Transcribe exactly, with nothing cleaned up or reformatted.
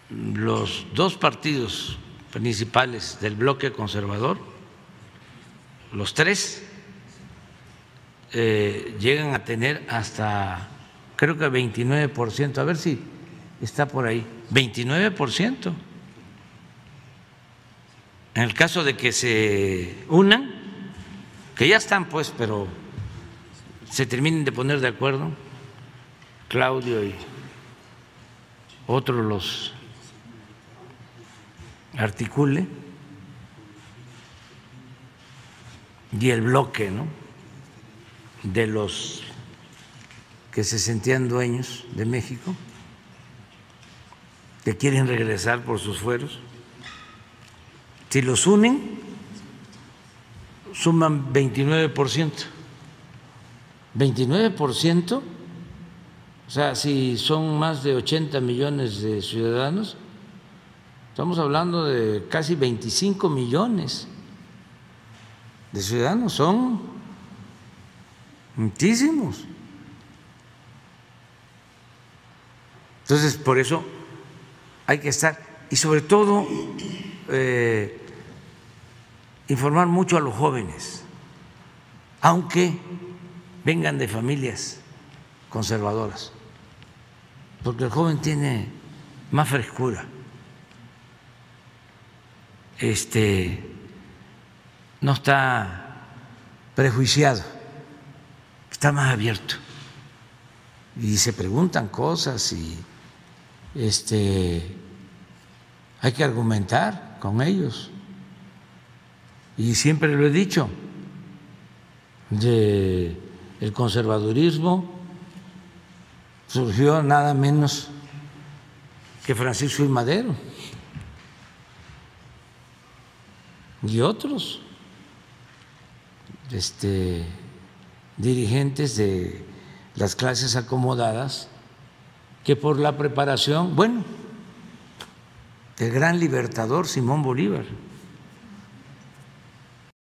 los dos partidos principales del bloque conservador, los tres, eh, llegan a tener hasta, creo que veintinueve por ciento, a ver si está por ahí, veintinueve por ciento. En el caso de que se unan, que ya están pues, pero se terminen de poner de acuerdo, Claudio y otros los articule, y el bloque, ¿no?, de los que se sentían dueños de México, que quieren regresar por sus fueros, si los unen, suman veintinueve por ciento. veintinueve por ciento, o sea, si son más de ochenta millones de ciudadanos, estamos hablando de casi veinticinco millones de ciudadanos, son muchísimos. Entonces, por eso hay que estar, y sobre todo eh, informar mucho a los jóvenes, aunque vengan de familias conservadoras, porque el joven tiene más frescura, este, no está prejuiciado, está más abierto y se preguntan cosas y este, hay que argumentar con ellos. Y siempre lo he dicho, de el conservadurismo surgió nada menos que Francisco I. Madero y otros este, dirigentes de las clases acomodadas que por la preparación, bueno, el gran libertador Simón Bolívar